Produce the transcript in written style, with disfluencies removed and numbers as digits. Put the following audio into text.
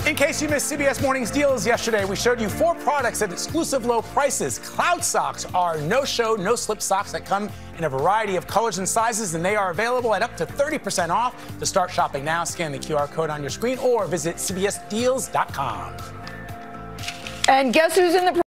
In case you missed CBS Morning's deals yesterday, we showed you 4 products at exclusive low prices. Cloud socks are no-show, no-slip socks that come in a variety of colors and sizes, and they are available at up to 30% off. To start shopping now, scan the QR code on your screen or visit cbsdeals.com. And guess who's in the